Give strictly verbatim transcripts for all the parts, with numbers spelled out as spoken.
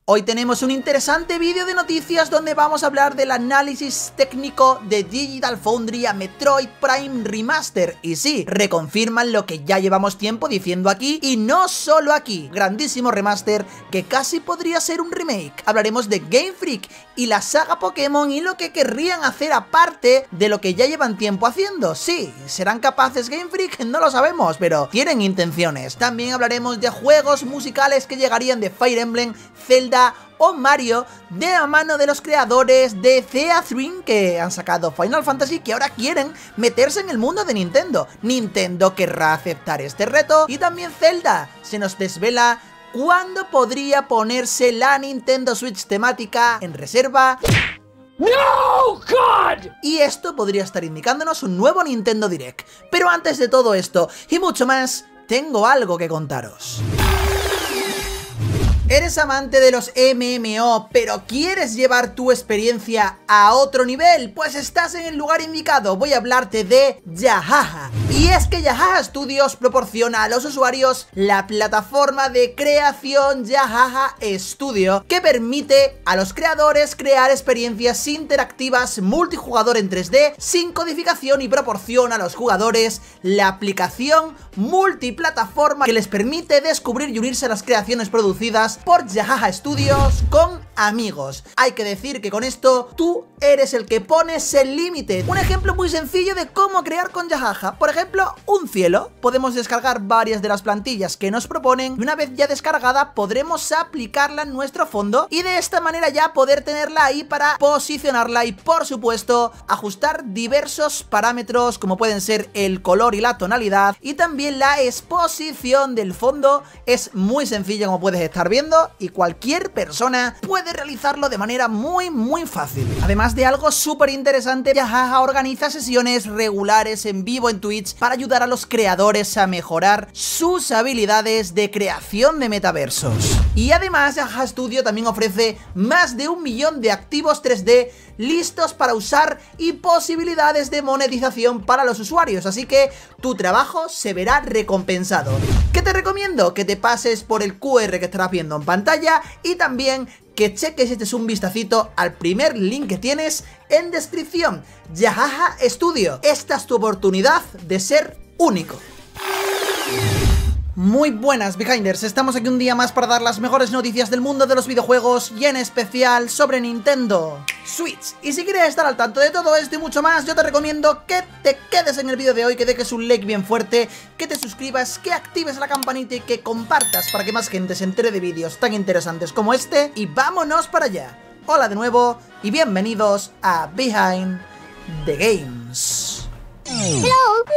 Hoy tenemos un interesante vídeo de noticias donde vamos a hablar del análisis técnico de Digital Foundry a Metroid Prime Remaster. Y sí, reconfirman lo que ya llevamos tiempo diciendo aquí, y no solo aquí. Grandísimo remaster que casi podría ser un remake. Hablaremos de Game Freak y la saga Pokémon y lo que querrían hacer aparte de lo que ya llevan tiempo haciendo. Sí, ¿serán capaces Game Freak? No lo sabemos, pero tienen intenciones. También hablaremos de juegos musicales que llegarían de Fire Emblem, Zelda o Mario de la mano de los creadores de Theatrine, que han sacado Final Fantasy, que ahora quieren meterse en el mundo de Nintendo. Nintendo querrá aceptar este reto. Y también Zelda. Se nos desvela cuándo podría ponerse la Nintendo Switch temática en reserva. ¡No, God! Y esto podría estar indicándonos un nuevo Nintendo Direct. Pero antes de todo esto y mucho más, tengo algo que contaros. ¿Eres amante de los M M O, pero quieres llevar tu experiencia a otro nivel? Pues estás en el lugar indicado. Voy a hablarte de Yahaha. Y es que Yahaha Studios proporciona a los usuarios la plataforma de creación Yahaha Studio, que permite a los creadores crear experiencias interactivas multijugador en tres D sin codificación, y proporciona a los jugadores la aplicación multiplataforma que les permite descubrir y unirse a las creaciones producidas por Yahaha Studios con amigos. Hay que decir que con esto tú eres el que pones el límite. Un ejemplo muy sencillo de cómo crear con Yahaha. Por ejemplo, un cielo. Podemos descargar varias de las plantillas que nos proponen y una vez ya descargada podremos aplicarla en nuestro fondo y de esta manera ya poder tenerla ahí para posicionarla y, por supuesto, ajustar diversos parámetros como pueden ser el color y la tonalidad, y también la exposición del fondo. Es muy sencillo, como puedes estar viendo, y cualquier persona puede realizarlo de manera muy muy fácil. Además de algo súper interesante, Yahaha organiza sesiones regulares en vivo en Twitch para ayudar a los creadores a mejorar sus habilidades de creación de metaversos. Y además Yahaha Studio también ofrece más de un millón de activos tres D listos para usar y posibilidades de monetización para los usuarios, así que tu trabajo se verá recompensado. ¿Qué te recomiendo? Que te pases por el Q R que estarás viendo en pantalla y también que cheques y eches un vistacito al primer link que tienes en descripción. Yahaha Studio, esta es tu oportunidad de ser único. Muy buenas, Behinders, estamos aquí un día más para dar las mejores noticias del mundo de los videojuegos y en especial sobre Nintendo Switch. Y si quieres estar al tanto de todo esto y mucho más, yo te recomiendo que te quedes en el vídeo de hoy, que dejes un like bien fuerte, que te suscribas, que actives la campanita y que compartas para que más gente se entere de vídeos tan interesantes como este. Y vámonos para allá. Hola de nuevo y bienvenidos a Behind the Games. Hello.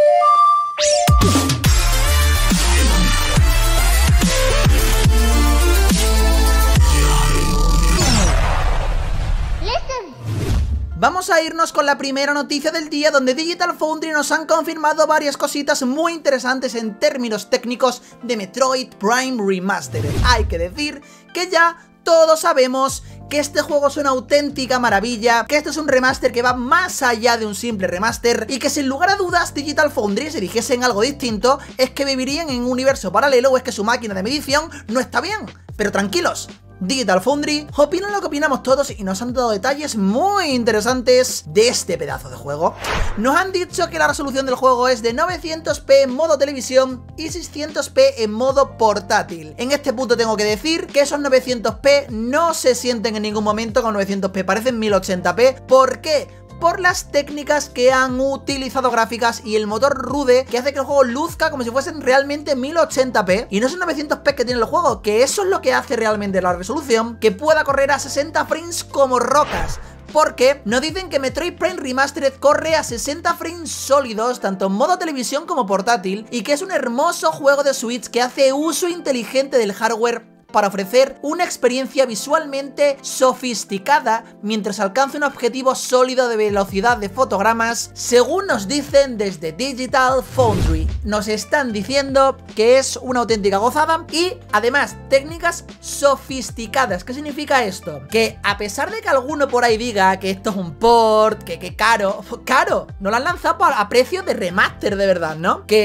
Vamos a irnos con la primera noticia del día, donde Digital Foundry nos han confirmado varias cositas muy interesantes en términos técnicos de Metroid Prime Remaster. Hay que decir que ya todos sabemos que este juego es una auténtica maravilla, que este es un remaster que va más allá de un simple remaster y que sin lugar a dudas Digital Foundry, si dijesen algo distinto, es que vivirían en un universo paralelo o es que su máquina de medición no está bien. Pero tranquilos, Digital Foundry opinan lo que opinamos todos y nos han dado detalles muy interesantes de este pedazo de juego. Nos han dicho que la resolución del juego es de novecientos p en modo televisión y seiscientos p en modo portátil. En este punto tengo que decir que esos novecientos p no se sienten en ningún momento con novecientos p, parecen mil ochenta p. ¿Por qué? Por las técnicas que han utilizado gráficas y el motor Rude, que hace que el juego luzca como si fuesen realmente mil ochenta p y no son novecientos p que tiene el juego, que eso es lo que hace realmente la resolución, que pueda correr a sesenta frames como rocas. Porque nos dicen que Metroid Prime Remastered corre a sesenta frames sólidos tanto en modo televisión como portátil, y que es un hermoso juego de Switch que hace uso inteligente del hardware para ofrecer una experiencia visualmente sofisticada mientras alcanza un objetivo sólido de velocidad de fotogramas, según nos dicen desde Digital Foundry. Nos están diciendo que es una auténtica gozada y además técnicas sofisticadas. ¿Qué significa esto? Que a pesar de que alguno por ahí diga que esto es un port, que, que caro, caro, no lo han lanzado a precio de remaster de verdad, ¿no? Que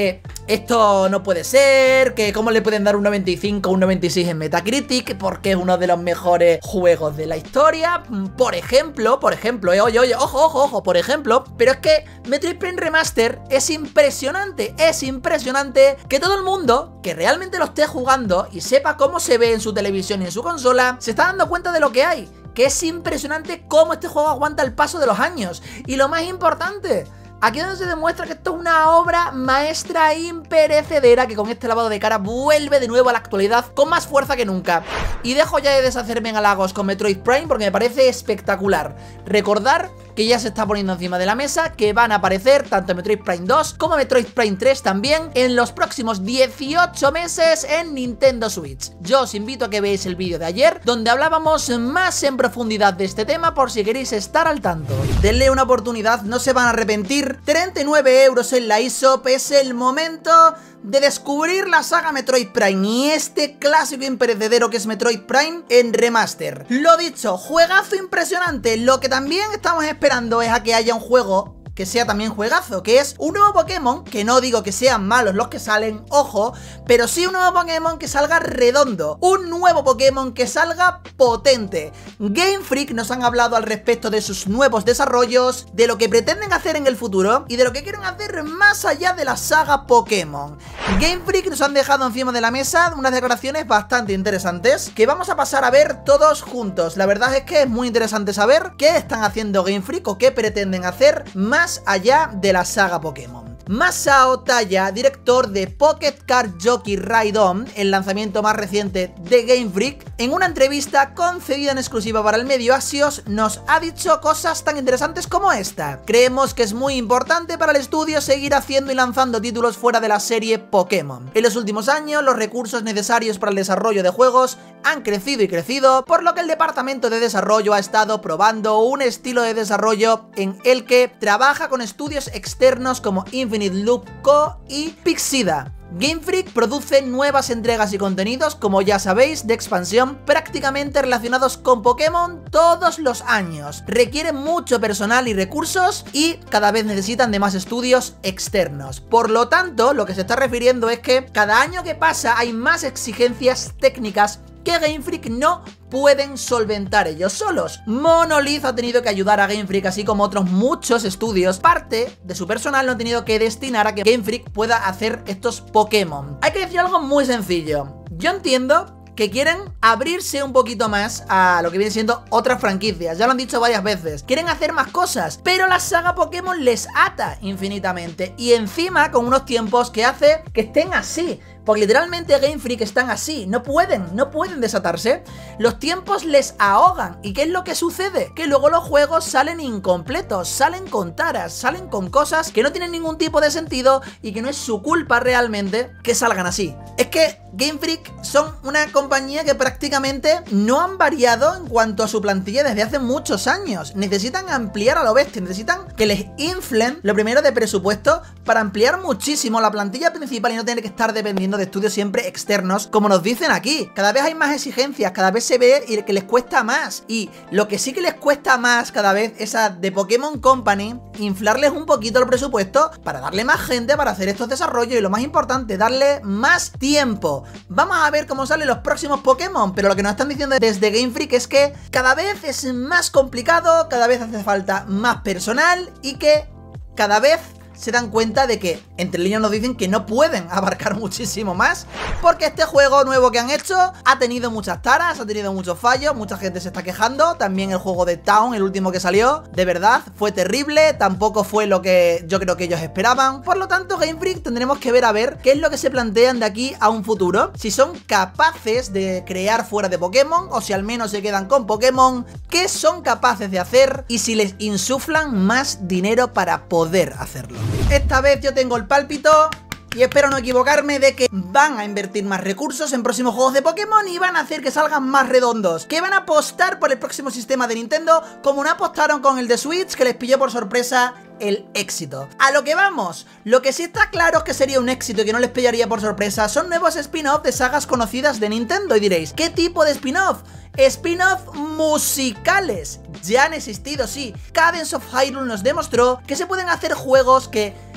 esto no puede ser, que cómo le pueden dar un noventa y cinco o un noventa y seis en Metacritic, porque es uno de los mejores juegos de la historia, por ejemplo, por ejemplo, eh, oye, oye, ojo, ojo, ojo, por ejemplo, pero es que Metroid Prime Remaster es impresionante, es impresionante que todo el mundo que realmente lo esté jugando y sepa cómo se ve en su televisión y en su consola, se está dando cuenta de lo que hay, que es impresionante cómo este juego aguanta el paso de los años, y lo más importante, aquí es donde se demuestra que esto es una obra maestra imperecedera que con este lavado de cara vuelve de nuevo a la actualidad con más fuerza que nunca. Y dejo ya de deshacerme en halagos con Metroid Prime porque me parece espectacular. Recordar que ya se está poniendo encima de la mesa, que van a aparecer tanto Metroid Prime dos como Metroid Prime tres también en los próximos dieciocho meses en Nintendo Switch. Yo os invito a que veáis el vídeo de ayer, donde hablábamos más en profundidad de este tema por si queréis estar al tanto. Denle una oportunidad, no se van a arrepentir. treinta y nueve euros en la eShop, es el momento de descubrir la saga Metroid Prime y este clásico imperecedero que es Metroid Prime en remaster. Lo dicho, juegazo impresionante. Lo que también estamos esperando es a que haya un juego que sea también juegazo, que es un nuevo Pokémon, que no digo que sean malos los que salen, ojo, pero sí un nuevo Pokémon que salga redondo, un nuevo Pokémon que salga potente. Game Freak nos han hablado al respecto de sus nuevos desarrollos, de lo que pretenden hacer en el futuro y de lo que quieren hacer más allá de la saga Pokémon. Game Freak nos han dejado encima de la mesa unas declaraciones bastante interesantes que vamos a pasar a ver todos juntos. La verdad es que es muy interesante saber qué están haciendo Game Freak o qué pretenden hacer más allá de la saga Pokémon. Masao Taya, director de Pocket Card Jockey Ride On, el lanzamiento más reciente de Game Freak, en una entrevista concedida en exclusiva para el medio Axios, nos ha dicho cosas tan interesantes como esta. Creemos que es muy importante para el estudio seguir haciendo y lanzando títulos fuera de la serie Pokémon. En los últimos años, los recursos necesarios para el desarrollo de juegos han crecido y crecido, por lo que el departamento de desarrollo ha estado probando un estilo de desarrollo en el que trabaja con estudios externos como Infinite Loop Co y Pixida. Game Freak produce nuevas entregas y contenidos, como ya sabéis, de expansión prácticamente relacionados con Pokémon todos los años. Requieren mucho personal y recursos y cada vez necesitan de más estudios externos. Por lo tanto, lo que se está refiriendo es que cada año que pasa hay más exigencias técnicas que Game Freak no pueden solventar ellos solos. Monolith ha tenido que ayudar a Game Freak, así como otros muchos estudios. Parte de su personal lo han tenido que destinar a que Game Freak pueda hacer estos Pokémon. Hay que decir algo muy sencillo. Yo entiendo que quieren abrirse un poquito más a lo que vienen siendo otras franquicias. Ya lo han dicho varias veces. Quieren hacer más cosas, pero la saga Pokémon les ata infinitamente. Y encima con unos tiempos que hace que estén así. Porque literalmente Game Freak están así, no pueden, no pueden desatarse. Los tiempos les ahogan. ¿Y qué es lo que sucede? Que luego los juegos salen incompletos, salen con taras, salen con cosas que no tienen ningún tipo de sentido y que no es su culpa realmente que salgan así. Es que Game Freak son una compañía que prácticamente no han variado en cuanto a su plantilla desde hace muchos años. Necesitan ampliar a lo bestia, necesitan que les inflen lo primero de presupuesto para ampliar muchísimo la plantilla principal y no tener que estar dependiendo de estudios siempre externos, como nos dicen aquí. Cada vez hay más exigencias, cada vez se ve y que les cuesta más. Y lo que sí que les cuesta más cada vez es a The Pokémon Company inflarles un poquito el presupuesto para darle más gente para hacer estos desarrollos y lo más importante, darle más tiempo. Vamos a ver cómo salen los próximos Pokémon, pero lo que nos están diciendo desde Game Freak es que cada vez es más complicado, cada vez hace falta más personal y que cada vez se dan cuenta de que entre líneas nos dicen que no pueden abarcar muchísimo más, porque este juego nuevo que han hecho ha tenido muchas taras, ha tenido muchos fallos, mucha gente se está quejando. También el juego de Town, el último que salió, de verdad fue terrible, tampoco fue lo que yo creo que ellos esperaban. Por lo tanto, Game Freak tendremos que ver a ver qué es lo que se plantean de aquí a un futuro, si son capaces de crear fuera de Pokémon o si al menos se quedan con Pokémon, qué son capaces de hacer y si les insuflan más dinero para poder hacerlo. Esta vez yo tengo el pálpito y espero no equivocarme de que van a invertir más recursos en próximos juegos de Pokémon y van a hacer que salgan más redondos, que van a apostar por el próximo sistema de Nintendo como no apostaron con el de Switch, que les pilló por sorpresa el éxito. A lo que vamos, lo que sí está claro es que sería un éxito y que no les pillaría por sorpresa son nuevos spin-off de sagas conocidas de Nintendo. Y diréis, ¿qué tipo de spin-off? Spin-off musicales. Ya han existido, sí. Cadence of Hyrule nos demostró que se pueden hacer juegos que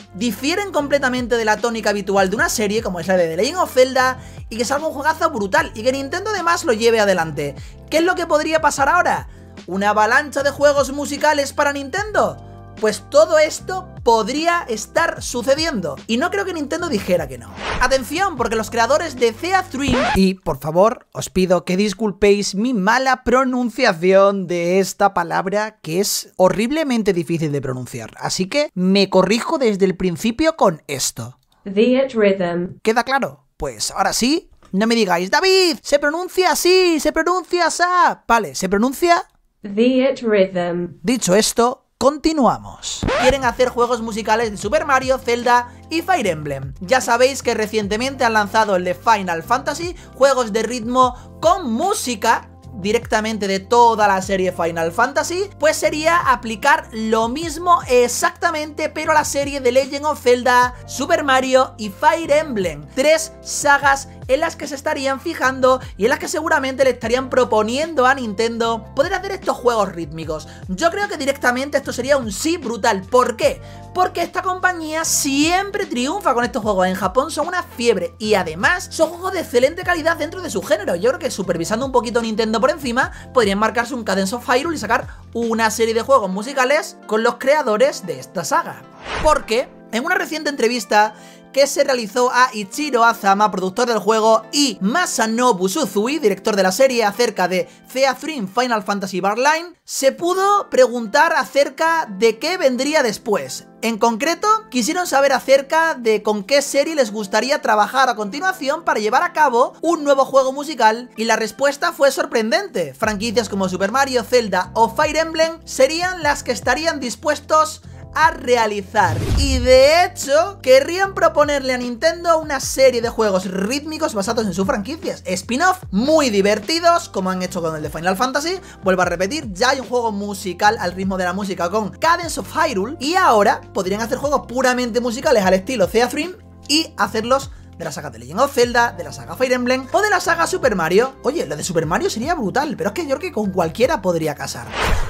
difieren completamente de la tónica habitual de una serie como es la de The Legend of Zelda y que salga un juegazo brutal y que Nintendo además lo lleve adelante. ¿Qué es lo que podría pasar ahora? ¿Una avalancha de juegos musicales para Nintendo? Pues todo esto podría estar sucediendo y no creo que Nintendo dijera que no. Atención, porque los creadores de Theatrhythm, y por favor os pido que disculpéis mi mala pronunciación de esta palabra que es horriblemente difícil de pronunciar, así que me corrijo desde el principio con esto. Theatrhythm. ¿Queda claro? Pues ahora sí, no me digáis, David, se pronuncia así, se pronuncia así. Vale, se pronuncia Theatrhythm. Dicho esto, continuamos. Quieren hacer juegos musicales de Super Mario, Zelda y Fire Emblem. Ya sabéis que recientemente han lanzado el de Final Fantasy, juegos de ritmo con música directamente de toda la serie Final Fantasy, pues sería aplicar lo mismo exactamente pero a la serie de Legend of Zelda, Super Mario y Fire Emblem. Tres sagas en las que se estarían fijando y en las que seguramente le estarían proponiendo a Nintendo poder hacer estos juegos rítmicos. Yo creo que directamente esto sería un sí brutal. ¿Por qué? Porque esta compañía siempre triunfa con estos juegos. En Japón son una fiebre y además son juegos de excelente calidad dentro de su género. Yo creo que supervisando un poquito Nintendo por encima podrían marcarse un Cadence of Hyrule y sacar una serie de juegos musicales con los creadores de esta saga. Porque en una reciente entrevista que se realizó a Ichiro Azama, productor del juego, y Masanobu Suzui, director de la serie, acerca de Theatrhythm Final Fantasy Bar Line, se pudo preguntar acerca de qué vendría después. En concreto, quisieron saber acerca de con qué serie les gustaría trabajar a continuación para llevar a cabo un nuevo juego musical, y la respuesta fue sorprendente. Franquicias como Super Mario, Zelda o Fire Emblem serían las que estarían dispuestos a realizar, y de hecho querrían proponerle a Nintendo una serie de juegos rítmicos basados en sus franquicias, spin-off muy divertidos como han hecho con el de Final Fantasy. Vuelvo a repetir, ya hay un juego musical al ritmo de la música con Cadence of Hyrule y ahora podrían hacer juegos puramente musicales al estilo Theatrhythm y hacerlos de la saga de Legend of Zelda, de la saga Fire Emblem o de la saga Super Mario. Oye, lo de Super Mario sería brutal, pero es que yo creo que con cualquiera podría casar.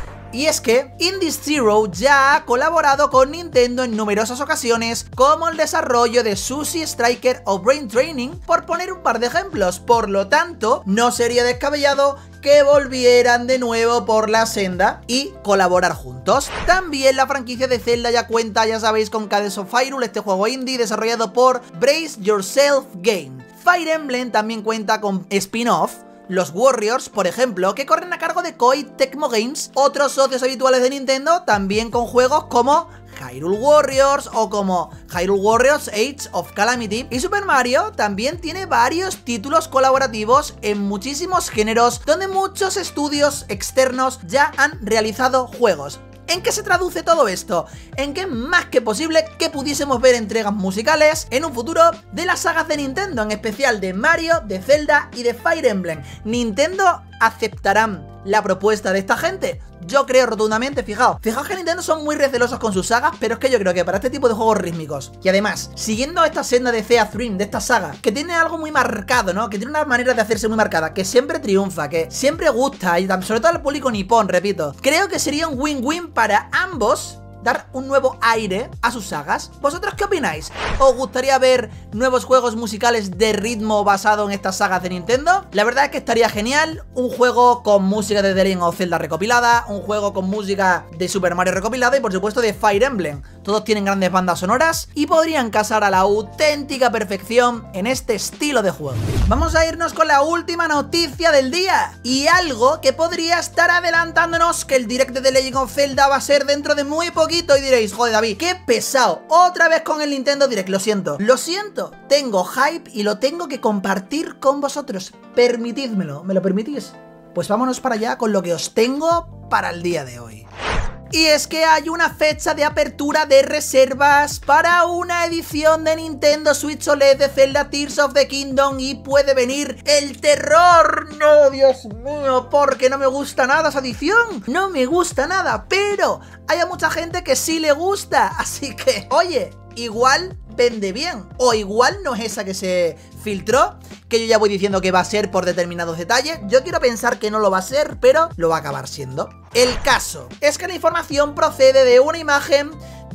Y es que Indie Zero ya ha colaborado con Nintendo en numerosas ocasiones, como el desarrollo de Sushi Striker o Brain Training, por poner un par de ejemplos. Por lo tanto, no sería descabellado que volvieran de nuevo por la senda y colaborar juntos. También la franquicia de Zelda ya cuenta, ya sabéis, con Cadence of Hyrule, este juego indie desarrollado por Brace Yourself Game. Fire Emblem también cuenta con spin-off, los Warriors, por ejemplo, que corren a cargo de Koei Tecmo Games, otros socios habituales de Nintendo, también con juegos como Hyrule Warriors o como Hyrule Warriors Age of Calamity. Y Super Mario también tiene varios títulos colaborativos en muchísimos géneros, donde muchos estudios externos ya han realizado juegos. ¿En qué se traduce todo esto? En que es más que posible que pudiésemos ver entregas musicales en un futuro de las sagas de Nintendo, en especial de Mario, de Zelda y de Fire Emblem. ¿Nintendo aceptarán la propuesta de esta gente? Yo creo rotundamente, fijaos, fijaos que Nintendo son muy recelosos con sus sagas, pero es que yo creo que para este tipo de juegos rítmicos, y además, siguiendo esta senda de Theatrhythm, de esta saga, que tiene algo muy marcado, ¿no? Que tiene una manera de hacerse muy marcada, que siempre triunfa, que siempre gusta, y sobre todo al público nipón, repito, creo que sería un win-win para ambos dar un nuevo aire a sus sagas. ¿Vosotros qué opináis? ¿Os gustaría ver nuevos juegos musicales de ritmo basado en estas sagas de Nintendo? La verdad es que estaría genial. Un juego con música de The Legend of Zelda recopilada, un juego con música de Super Mario recopilada y por supuesto de Fire Emblem. Todos tienen grandes bandas sonoras y podrían casar a la auténtica perfección en este estilo de juego. Vamos a irnos con la última noticia del día, y algo que podría estar adelantándonos que el direct de The Legend of Zelda va a ser dentro de muy poco. Y diréis, joder David, qué pesado, otra vez con el Nintendo Direct. Lo siento, lo siento, tengo hype y lo tengo que compartir con vosotros. Permitidmelo, ¿me lo permitís? Pues vámonos para allá con lo que os tengo para el día de hoy. Y es que hay una fecha de apertura de reservas para una edición de Nintendo Switch O L E D de Zelda Tears of the Kingdom, y puede venir el terror. No, Dios mío, porque no me gusta nada esa edición. No me gusta nada, pero hay a mucha gente que sí le gusta. Así que, oye, igual vende bien, o igual no es esa que se filtró, que yo ya voy diciendo que va a ser por determinados detalles. Yo quiero pensar que no lo va a ser, pero lo va a acabar siendo. El caso es que la información procede de una imagen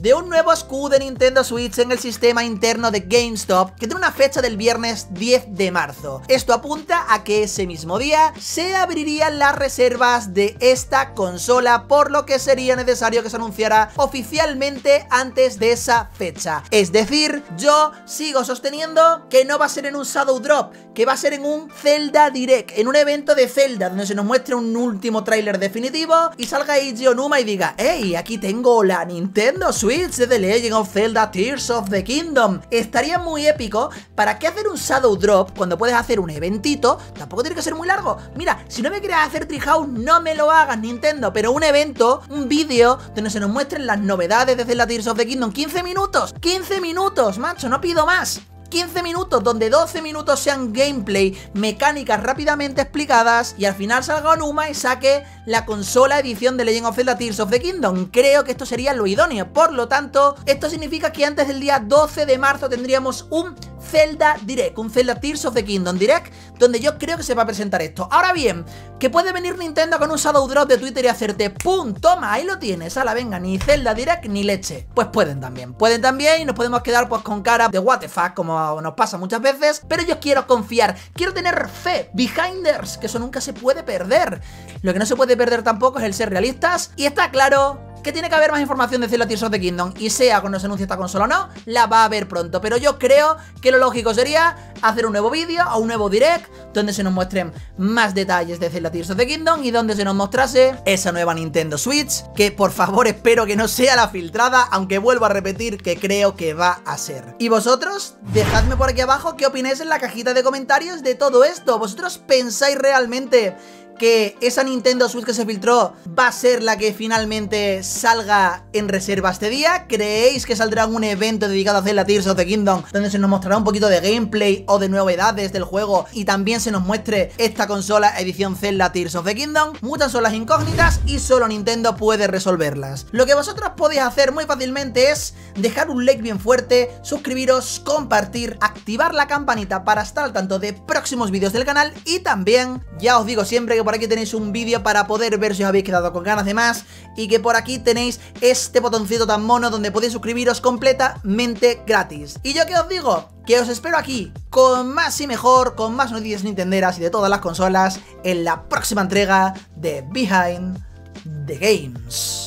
de un nuevo S K U de Nintendo Switch en el sistema interno de GameStop, que tiene una fecha del viernes diez de marzo. Esto apunta a que ese mismo día se abrirían las reservas de esta consola, por lo que sería necesario que se anunciara oficialmente antes de esa fecha. Es decir, yo sigo sosteniendo que no va a ser en un Shadow Drop, que va a ser en un Zelda Direct, en un evento de Zelda, donde se nos muestre un último tráiler definitivo y salga Eiji Onuma y diga: hey, aquí tengo la Nintendo Switch de The Legend of Zelda Tears of the Kingdom. Estaría muy épico. ¿Para qué hacer un Shadow Drop cuando puedes hacer un eventito? Tampoco tiene que ser muy largo. Mira, si no me quieres hacer Treehouse, no me lo hagas, Nintendo, pero un evento, un vídeo donde se nos muestren las novedades de Zelda Tears of the Kingdom. quince minutos, quince minutos, macho, no pido más. quince minutos, donde doce minutos sean gameplay, mecánicas rápidamente explicadas, y al final salga Onuma y saque la consola edición de Legend of Zelda Tears of the Kingdom. Creo que esto sería lo idóneo. Por lo tanto, esto significa que antes del día doce de marzo tendríamos un Zelda Direct, un Zelda Tears of the Kingdom Direct, donde yo creo que se va a presentar esto. Ahora bien, que puede venir Nintendo con un Shadow Drop de Twitter y hacerte ¡pum! Toma, ahí lo tienes, ala, venga, ni Zelda Direct ni leche. Pues pueden también, pueden también, y nos podemos quedar pues con cara de what the fuck, como nos pasa muchas veces, pero yo quiero confiar, quiero tener fe, behinders, que eso nunca se puede perder. Lo que no se puede perder tampoco es el ser realistas, y está claro que tiene que haber más información de Zelda Tears of the Kingdom, y sea cuando se anuncie esta consola o no, la va a haber pronto. Pero yo creo que lo lógico sería hacer un nuevo vídeo o un nuevo direct donde se nos muestren más detalles de Zelda Tears of the Kingdom y donde se nos mostrase esa nueva Nintendo Switch, que por favor espero que no sea la filtrada, aunque vuelvo a repetir que creo que va a ser. ¿Y vosotros? Dejadme por aquí abajo qué opináis en la cajita de comentarios de todo esto. ¿Vosotros pensáis realmente que esa Nintendo Switch que se filtró va a ser la que finalmente salga en reserva este día? ¿Creéis que saldrá un evento dedicado a Zelda Tears of the Kingdom donde se nos mostrará un poquito de gameplay o de novedades del juego y también se nos muestre esta consola edición Zelda Tears of the Kingdom? Muchas son las incógnitas y solo Nintendo puede resolverlas. Lo que vosotros podéis hacer muy fácilmente es dejar un like bien fuerte, suscribiros, compartir, activar la campanita para estar al tanto de próximos vídeos del canal, y también, ya os digo siempre que por aquí tenéis un vídeo para poder ver si os habéis quedado con ganas de más, y que por aquí tenéis este botoncito tan mono donde podéis suscribiros completamente gratis. Y yo que os digo, que os espero aquí con más y mejor, con más noticias nintenderas y de todas las consolas en la próxima entrega de Behind the Games.